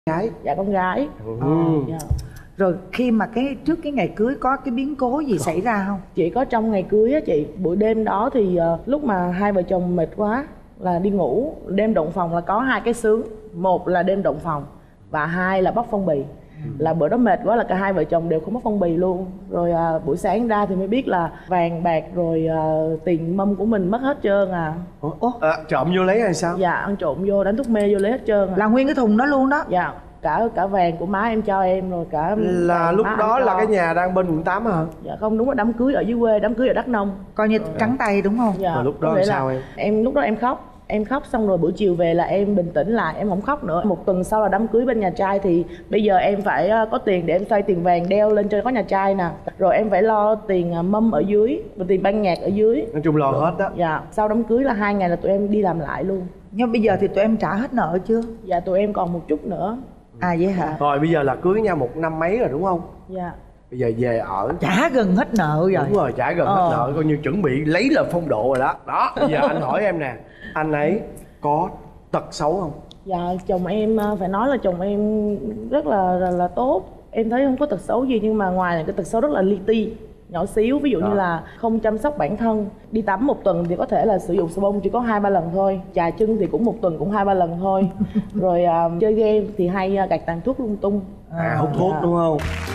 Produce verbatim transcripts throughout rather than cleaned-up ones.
Gái. Dạ con gái. Ừ. Dạ. Rồi khi mà cái trước cái ngày cưới có cái biến cố gì xảy ra không? Chị có trong ngày cưới á chị, buổi đêm đó thì uh, lúc mà hai vợ chồng mệt quá là đi ngủ, đêm động phòng là có hai cái sướng, một là đêm động phòng và hai là bóc phong bì. Ừ. Là bữa đó mệt quá là cả hai vợ chồng đều không bóc phong bì luôn. Rồi uh, buổi sáng ra thì mới biết là vàng bạc rồi uh, tiền mâm của mình mất hết trơn à. Ủa? À, trộm vô lấy hay sao? Dạ ăn trộm vô, đánh thuốc mê vô lấy hết trơn à. Là nguyên cái thùng đó luôn đó? Dạ. Cả cả vàng của má em cho em rồi cả là lúc đó là cái nhà đang bên quận tám hả? Dạ không, đúng là đám cưới ở dưới quê, đám cưới ở Đắk Nông. Coi như trắng tay đúng không? Dạ. Mà lúc đó làm sao em? Em lúc đó em khóc. Em khóc xong rồi buổi chiều về là em bình tĩnh lại, em không khóc nữa. Một tuần sau là đám cưới bên nhà trai thì bây giờ em phải có tiền để em xoay tiền vàng đeo lên trên có nhà trai nè. Rồi em phải lo tiền mâm ở dưới, và tiền ban nhạc ở dưới. Nói chung lo hết đó. Dạ, sau đám cưới là hai ngày là tụi em đi làm lại luôn. Nhưng bây giờ thì tụi em trả hết nợ chưa? Dạ tụi em còn một chút nữa. À vậy hả? Rồi bây giờ là cưới nhau một năm mấy rồi đúng không? Dạ. Bây giờ về ở trả gần hết nợ rồi. Đúng rồi, trả gần ờ. hết nợ, coi như chuẩn bị lấy là phong độ rồi đó. Đó, bây giờ anh hỏi em nè, anh ấy có tật xấu không? Dạ chồng em phải nói là chồng em rất là là, là tốt. Em thấy không có tật xấu gì, nhưng mà ngoài này cái tật xấu rất là li ti, nhỏ xíu. Ví dụ đó. Như là không chăm sóc bản thân. Đi tắm một tuần thì có thể là sử dụng xà bông chỉ có hai ba lần thôi. Chà chân thì cũng một tuần cũng hai ba lần thôi. Rồi uh, chơi game thì hay uh, gạt tàn thuốc lung tung. À hút thuốc đúng không?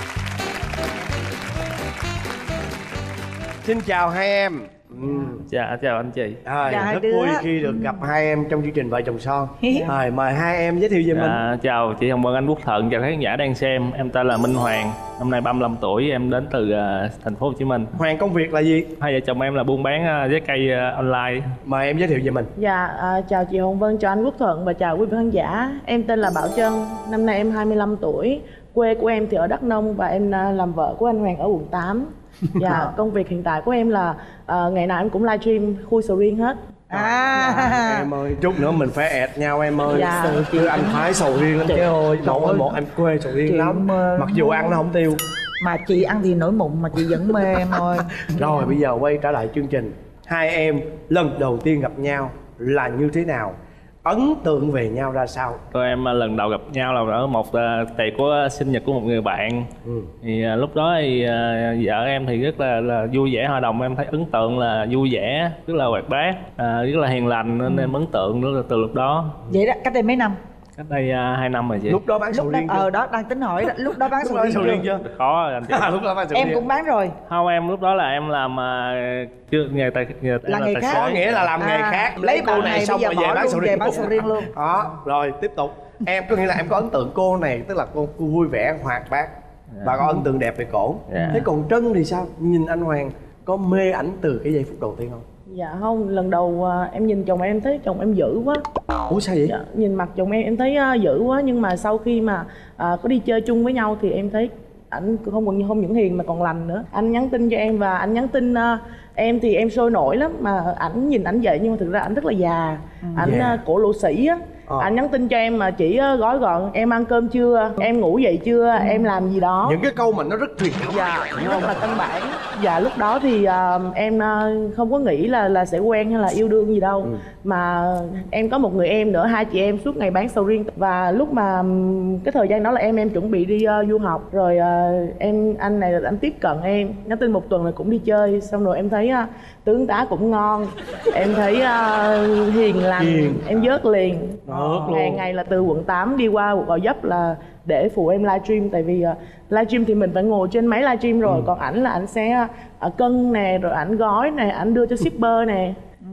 Xin chào hai em. Ừ. Dạ chào anh chị. À, dạ, rất vui khi được gặp hai em trong chương trình Vợ Chồng Son. À, mời hai em giới thiệu về dạ, mình. Chào chị Hồng Vân, anh Quốc Thuận, chào khán giả đang xem. Em tên là Minh Hoàng, năm nay ba mươi lăm tuổi, em đến từ uh, thành phố Hồ Chí Minh. Hoàng công việc là gì? Hai vợ chồng em là buôn bán uh, trái cây uh, online. Mời em giới thiệu về mình. Dạ uh, chào chị Hồng Vân, chào anh Quốc Thuận và chào quý vị khán giả. Em tên là Bảo Trân, năm nay em hai mươi lăm tuổi. Quê của em thì ở Đắk Nông và em uh, làm vợ của anh Hoàng ở quận tám. Dạ, công việc hiện tại của em là uh, ngày nào em cũng livestream khui sầu riêng hết. À, dạ. Em ơi, chút nữa mình phải ẹt nhau em ơi. Dạ. Chứ anh phái sầu riêng lắm chứ ơi. Một ơi một em quê sầu riêng lắm. Mặc dù ăn nó không tiêu. Mà chị ăn thì nổi mụn mà chị vẫn mê em ơi. Rồi bây giờ quay trở lại chương trình. Hai em lần đầu tiên gặp nhau là như thế nào? Ấn tượng về nhau ra sao? Tụi em lần đầu gặp nhau là ở một uh, tiệc của sinh nhật của một người bạn. Ừ. Thì uh, lúc đó thì uh, vợ em thì rất là, là vui vẻ hòa đồng, em thấy ấn tượng là vui vẻ, rất là hoạt bát, uh, rất là hiền lành nên ừ. em ấn tượng rất là từ lúc đó. Vậy đó, cách đây mấy năm? Cách đây uh, hai năm rồi chị. Lúc đó bán sầu riêng chưa? Ờ đó đang tính hỏi đó. Lúc đó bán sầu riêng, riêng chưa? Khó anh chị. À, lúc đó bán sầu em riêng. cũng bán rồi. Không, em lúc đó là em làm uh, chưa nghề tài nghề là nghề khác. Có nghĩa là làm nghề à, khác. Lấy cô này, này xong rồi về bán sầu riêng. bán sầu riêng luôn. Đó, rồi tiếp tục. Em có nghĩa là em có ấn tượng cô này, tức là cô, cô vui vẻ, hoạt bát và có ấn tượng đẹp về cổ. Yeah. Thế còn Trân thì sao? Nhìn anh Hoàng có mê ảnh từ cái giây phút đầu tiên không? Dạ không, lần đầu uh, em nhìn chồng em thấy chồng em dữ quá. Ủa sao vậy? Dạ, nhìn mặt chồng em em thấy uh, dữ quá, nhưng mà sau khi mà uh, có đi chơi chung với nhau thì em thấy ảnh không còn không những hiền mà còn lành nữa. Anh nhắn tin cho em và anh nhắn tin uh, em thì em sôi nổi lắm, mà ảnh nhìn ảnh vậy nhưng mà thực ra ảnh rất là già. Ảnh ừ. yeah. uh, cổ lỗ sĩ á. Ờ. Anh nhắn tin cho em mà chỉ uh, gói gọn em ăn cơm chưa, em ngủ dậy chưa, ừ. em làm gì đó. Những cái câu mà nó rất truyền thống. Dạ, không là căn bản. Dạ lúc đó thì uh, em uh, không có nghĩ là là sẽ quen hay là yêu đương gì đâu. Ừ. Mà em có một người em nữa, hai chị em suốt ngày bán sầu riêng. Và lúc mà cái thời gian đó là em em chuẩn bị đi uh, du học. Rồi uh, em anh này anh tiếp cận em, nhắn tin một tuần là cũng đi chơi. Xong rồi em thấy uh, tướng tá cũng ngon, em thấy uh, hiền lành, hiền. Em vớt liền. Ngày ngày là từ quận tám đi qua quận Gò Vấp là để phụ em livestream. Tại vì uh, livestream thì mình phải ngồi trên máy livestream rồi. Ừ. Còn ảnh là ảnh sẽ uh, cân nè, rồi ảnh gói nè, ảnh đưa cho shipper nè.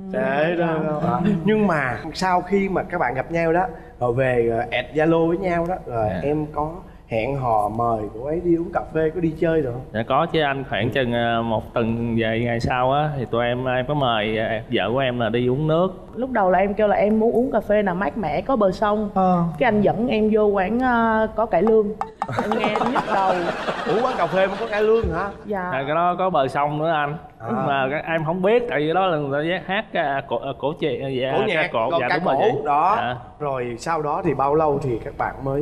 Để đó. À. Nhưng mà sau khi mà các bạn gặp nhau đó, rồi về uh, add Zalo với nhau đó, rồi yeah. em có hẹn hò mời cô ấy đi uống cà phê, có đi chơi rồi không? Dạ có chứ anh, khoảng chừng một tuần vài ngày sau á thì tụi em em có mời vợ của em là đi uống nước. Lúc đầu là em kêu là em muốn uống cà phê nào mát mẻ có bờ sông. Ờ. Cái anh dẫn em vô quán uh, có cải lương. Em nghe em nhức đầu. Ủa quán cà phê mà có cải lương hả? Dạ. À, cái đó có bờ sông nữa anh. À. Nhưng mà em không biết, tại vì đó là người ta hát cổ cổ trì, dạ, cổ nhạc, cổ, còn dạ, ca đúng cổ rồi đó. À. Rồi sau đó thì bao lâu thì các bạn mới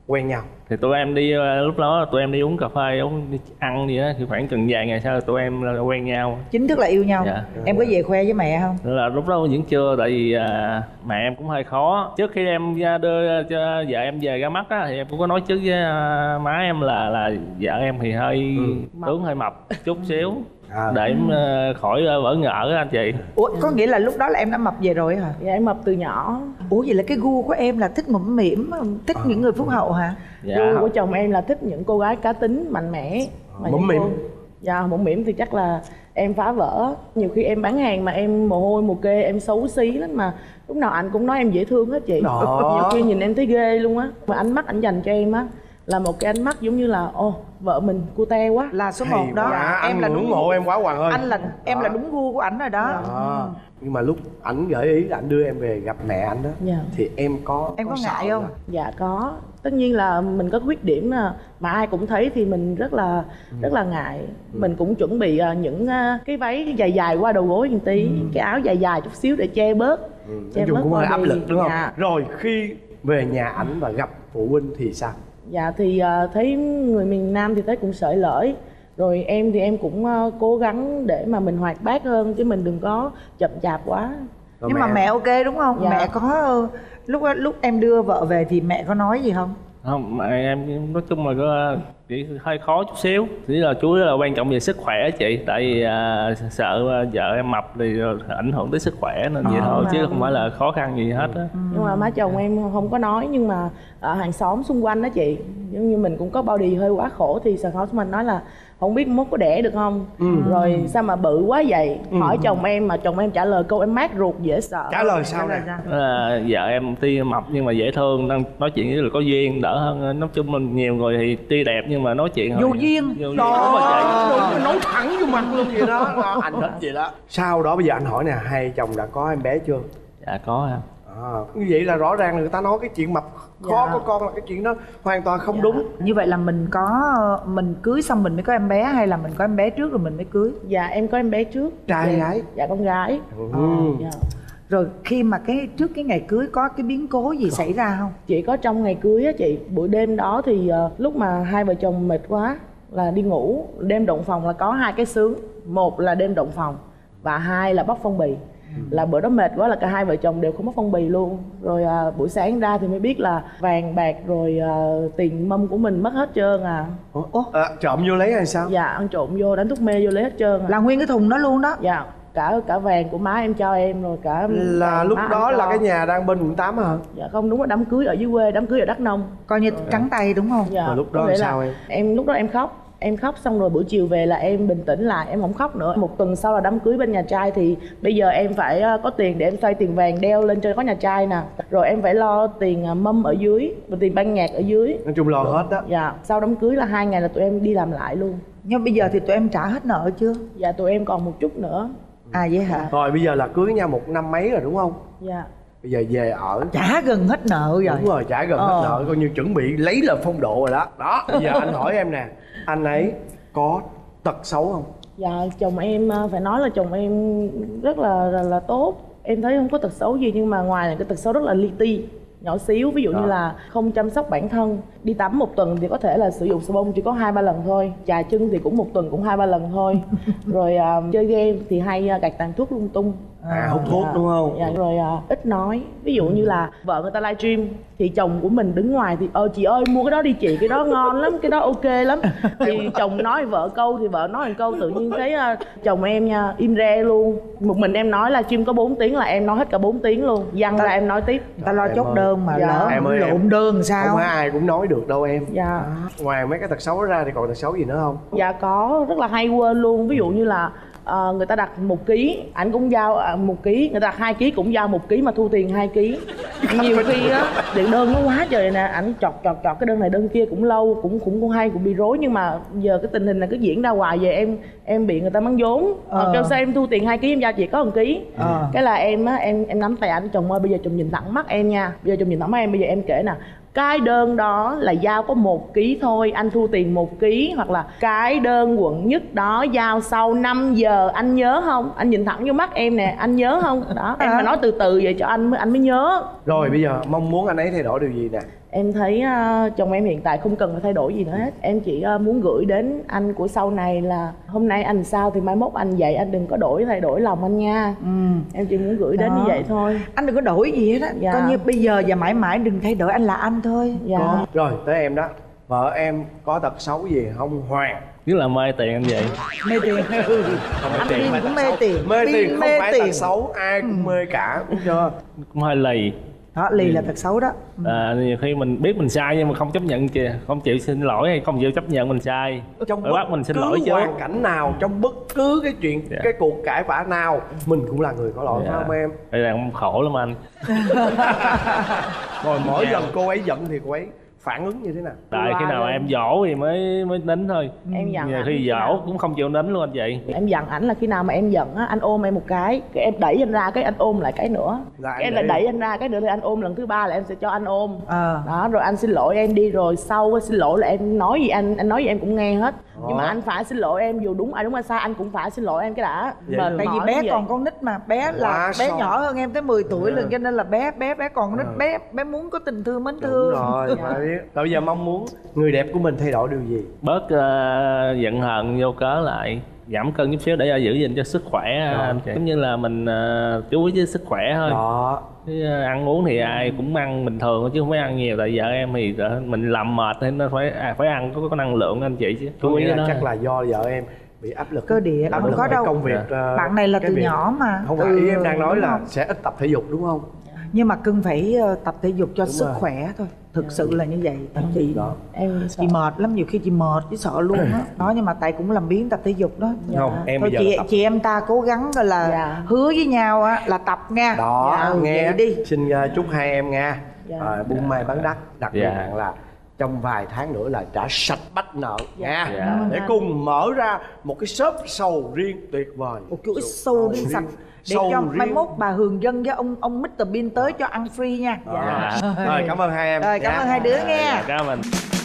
quen nhau? Thì tụi em đi lúc đó tụi em đi uống cà phê, uống đi ăn gì á, thì khoảng chừng vài ngày sau tụi em là quen nhau. Chính thức là yêu nhau. Dạ. Em có về khoe với mẹ không? Nên là lúc đó vẫn chưa, tại vì à, mẹ em cũng hơi khó. Trước khi em đưa cho vợ em về ra mắt á, thì em cũng có nói trước với à, má em là là vợ em thì hơi ừ. tướng hơi mập chút xíu. À. Để em uh, khỏi uh, vỡ ngỡ anh chị. Ủa có nghĩa là lúc đó là em đã mập về rồi hả? Dạ em mập từ nhỏ. Ủa vậy là cái gu của em là thích mũm mĩm, thích à. những người phúc hậu hả? Dạ. Gu của chồng em là thích những cô gái cá tính, mạnh mẽ. Mũm mĩm. Dạ mũm mĩm thì chắc là em phá vỡ. Nhiều khi em bán hàng mà em mồ hôi mồ kê, em xấu xí lắm mà lúc nào anh cũng nói em dễ thương hết chị. Đó. Nhiều khi nhìn em thấy ghê luôn á. Mà ánh mắt anh dành cho em á là một cái ánh mắt giống như là ô vợ mình cute quá, là số một đó. Dạ, em anh là ngưỡng mộ em quá Hoàng ơi. Anh là em đó. Là đúng gu của ảnh rồi đó. À. Nhưng mà lúc ảnh gợi ý là ảnh đưa em về gặp mẹ ảnh đó, dạ. thì em có em có, có ngại không? Là... Dạ có, tất nhiên là mình có khuyết điểm mà, mà ai cũng thấy thì mình rất là ừ. rất là ngại. ừ. Mình cũng chuẩn bị những cái váy dài dài qua đầu gối một tí, ừ. cái áo dài dài chút xíu để che bớt. ừ. Che bớt cũng hơi áp lực đúng không? Dạ. Rồi khi về nhà ảnh và gặp phụ huynh thì sao? Dạ thì uh, thấy người miền Nam thì thấy cũng sởi lởi. Rồi em thì em cũng uh, cố gắng để mà mình hoạt bát hơn, chứ mình đừng có chậm chạp quá. Rồi nhưng mẹ... mà mẹ ok đúng không? Dạ. Mẹ có lúc lúc em đưa vợ về thì mẹ có nói gì không? Không, mẹ em nói chung là có chỉ hơi khó chút xíu. Chỉ là chú ý là quan trọng về sức khỏe chị. Tại vì à, sợ vợ em mập thì ảnh hưởng tới sức khỏe nên vậy à, thôi, mà... chứ không phải là khó khăn gì hết á. ừ. Nhưng mà má chồng em không có nói, nhưng mà ở hàng xóm xung quanh đó chị, giống như mình cũng có body hơi quá khổ thì hàng xóm xung quanh nói là không biết mốt có đẻ được không, ừ. rồi sao mà bự quá vậy. ừ. Hỏi chồng em mà chồng em trả lời câu em mát ruột dễ sợ. Trả lời sao nè? À, vợ em tuy mập nhưng mà dễ thương, đang nói chuyện với là có duyên đỡ hơn. Nói chung mình nhiều người thì tuy đẹp nhưng mà nói chuyện vô duyên. Vô duyên mà nói thẳng vô mặt luôn vậy đó. Anh thích gì đó. Sau đó bây giờ anh hỏi nè, hai chồng đã có em bé chưa? Dạ có em. À, như vậy là rõ ràng là người ta nói cái chuyện mập khó dạ. có con là cái chuyện đó hoàn toàn không dạ. đúng. Như vậy là mình có mình cưới xong mình mới có em bé, hay là mình có em bé trước rồi mình mới cưới? Dạ em có em bé trước. Trai dạ. gái? Dạ con gái. ừ. à, dạ. Rồi khi mà cái trước cái ngày cưới có cái biến cố gì xảy ra không? Chỉ có trong ngày cưới á chị, buổi đêm đó thì uh, lúc mà hai vợ chồng mệt quá là đi ngủ, đêm động phòng là có hai cái sướng. Một là đêm động phòng và hai là bóc phong bì. ừ. Là bữa đó mệt quá là cả hai vợ chồng đều không bóc phong bì luôn. Rồi à, buổi sáng ra thì mới biết là vàng bạc rồi à, tiền mâm của mình mất hết trơn à. Ủa? À, trộm vô lấy hay sao? Dạ ăn trộm vô, đánh thuốc mê vô lấy hết trơn à. Là nguyên cái thùng đó luôn đó? Dạ, cả cả vàng của má em cho em rồi cả là lúc đó là cái nhà đang bên quận tám hả? Dạ không, đúng là đám cưới ở dưới quê, đám cưới ở Đắk Nông. Coi như trắng tay đúng không? Dạ. Rồi lúc đó làm sao em? Em lúc đó em khóc. Em khóc xong rồi buổi chiều về là em bình tĩnh lại, em không khóc nữa. Một tuần sau là đám cưới bên nhà trai thì bây giờ em phải có tiền để em xoay tiền vàng đeo lên cho có nhà trai nè. Rồi em phải lo tiền mâm ở dưới và tiền ban nhạc ở dưới. Nói chung lo hết đó. Dạ, sau đám cưới là hai ngày là tụi em đi làm lại luôn. Nhưng bây giờ thì tụi em trả hết nợ chưa? Dạ tụi em còn một chút nữa. À vậy hả? Rồi bây giờ là cưới nhau một năm mấy rồi đúng không? Dạ. Bây giờ về ở trả gần hết nợ rồi. Đúng rồi, trả gần ờ. hết nợ, coi như chuẩn bị lấy là phong độ rồi đó. Đó, bây giờ anh hỏi em nè, anh ấy có tật xấu không? Dạ chồng em phải nói là chồng em rất là là, là tốt. Em thấy không có tật xấu gì, nhưng mà ngoài là cái tật xấu rất là li ti, nhỏ xíu. Ví dụ đó. Như là không chăm sóc bản thân. Đi tắm một tuần thì có thể là sử dụng xà bông chỉ có hai ba lần thôi. Chà chân thì cũng một tuần cũng hai ba lần thôi. Rồi uh, chơi game thì hay uh, gạt tàn thuốc lung tung. À hút thuốc dạ, đúng không? Dạ, rồi uh, ít nói. Ví dụ như là vợ người ta livestream thì chồng của mình đứng ngoài thì ơ chị ơi mua cái đó đi chị, cái đó ngon lắm, cái đó ok lắm. Thì chồng nói vợ câu thì vợ nói một câu, tự nhiên thấy uh, chồng em nha im re luôn. Một mình em nói livestream có bốn tiếng là em nói hết cả bốn tiếng luôn. Dăng ra em nói tiếp. Ta lo chốt đơn mà dạ. lỡ em ơi, lộn em, đơn sao? Không phải ai cũng nói được đâu em. Dạ. À, ngoài mấy cái tật xấu đó ra thì còn tật xấu gì nữa không? Dạ có, rất là hay quên luôn. Ví dụ như là uh, người ta đặt một ký, ảnh cũng giao uh, một ký, người ta đặt hai ký cũng giao một ký mà thu tiền hai ký. Nhiều khi á điện đơn nó quá trời nè, ảnh chọt chọt chọt cái đơn này đơn kia cũng lâu, cũng cũng cũng hay, cũng bị rối. Nhưng mà giờ cái tình hình này cứ diễn ra hoài về em em bị người ta mắng vốn. Ờ. Kêu sao em thu tiền hai ký em giao chị có một ký. Ờ. Cái là em á em em nắm tay ảnh, chồng ơi bây giờ chồng nhìn thẳng mắt em nha, bây giờ chồng nhìn thẳng mắt em, bây giờ em kể nè, cái đơn đó là giao có một ký thôi, anh thu tiền một ký. Hoặc là cái đơn quận nhất đó giao sau năm giờ, anh nhớ không? Anh nhìn thẳng vô mắt em nè, anh nhớ không? Đó, em mà nói từ từ vậy cho anh mới anh mới nhớ. Rồi bây giờ mong muốn anh ấy thay đổi điều gì nè? Em thấy uh, chồng em hiện tại không cần phải thay đổi gì nữa hết. Em chỉ uh, muốn gửi đến anh của sau này là hôm nay anh sao thì mai mốt anh vậy, anh đừng có đổi thay đổi lòng anh nha. ừ. Em chỉ muốn gửi đó. Đến như vậy thôi. Anh đừng có đổi gì hết á. Dạ. Coi như bây giờ và mãi mãi đừng thay đổi, anh là anh thôi. Dạ. Có. Rồi tới em đó, vợ em có tật xấu gì không Hoàng? Rất là mê tiền anh vậy. Mê tiền. Không Anh tiền, Pin cũng mê tiền. Mê tiền không mê phải tiền. tật xấu, ai cũng ừ. mê cả, đúng chưa? Cũng hơi lì. Đó, lì là tật xấu đó. À, nhiều khi mình biết mình sai nhưng mà không chấp nhận kìa, không chịu xin lỗi hay không chịu chấp nhận mình sai. Trong phải bắt mình xin lỗi chứ. hoàn cảnh nào, trong bất cứ cái chuyện, dạ. cái cuộc cãi vã nào, mình cũng là người có lỗi, dạ. phải không em? Đây là ông khổ lắm anh. Rồi mỗi lần cô ấy giận thì cô ấy phản ứng như thế nào? Tại khi nào em dỗ thì mới mới nín thôi. Em giận nhiều ảnh khi dỗ nào? cũng không chịu nín luôn anh vậy. Em giận ảnh là khi nào mà em giận á, anh ôm em một cái, cái em đẩy anh ra, cái anh ôm lại cái nữa. Là cái em lại đẩy anh ra cái nữa thì anh ôm lần thứ ba là em sẽ cho anh ôm. à. Đó, rồi anh xin lỗi em đi, rồi sau xin lỗi là em nói gì anh anh nói gì em cũng nghe hết. Đó. Nhưng mà anh phải xin lỗi em, dù đúng ai đúng ai sai anh cũng phải xin lỗi em cái đã. Vậy Tại vì bé còn con nít mà, bé là quá bé son. nhỏ hơn em tới mười tuổi à. lần, cho nên là bé bé bé còn con nít, à. bé bé muốn có tình thương mến Đúng thương. rồi, phải biết. Rồi bây giờ mong muốn người đẹp của mình thay đổi điều gì? Bớt uh, giận hờn vô cớ lại, giảm cân chút xíu để giữ gìn cho sức khỏe anh chị. Giống như là mình uh, chú ý với sức khỏe thôi. Đó. Chứ uh, ăn uống thì ai cũng ăn bình thường chứ không phải ăn nhiều. Tại vợ em thì uh, mình làm mệt thì nó phải à, phải ăn có, có năng lượng anh chị chứ. Chú ý là đó. chắc là do vợ em bị áp lực Cơ địa, áp không lực có về đâu. công việc. Dạ. uh, Bạn này là cái từ việc. nhỏ mà. Không phải ừ, ý em đang nói là không? sẽ ít tập thể dục đúng không? Nhưng mà cưng phải ờ, tập thể dục cho Đúng sức rồi. khỏe thôi. Thực sự là như vậy. Tại chị Đó. Em sợ. chị mệt lắm, nhiều khi chị mệt chứ sợ luôn á. Đó, nhưng mà tại cũng làm biếng tập thể dục đó. Dạ. Không, em Thôi bây giờ chị là tập. chị em ta cố gắng gọi là Dạ. hứa với nhau á là tập nha. Đó, Dạ, nghe vậy đi. xin uh, chúc hai em nha. Dạ. À, buôn may bán đắt, đặc biệt Dạ. là trong vài tháng nữa là trả sạch bách nợ nha. Dạ. Để cùng mở ra một cái shop sầu riêng tuyệt vời. Một chuỗi sâu riêng sạch để Sầu cho riêng. mai mốt bà Hường Dân với ông ông mít tơ Bean tới cho ăn free nha. Dạ. Rồi cảm ơn hai em. Rồi cảm nha. ơn hai đứa Dạ, nha. cảm ơn.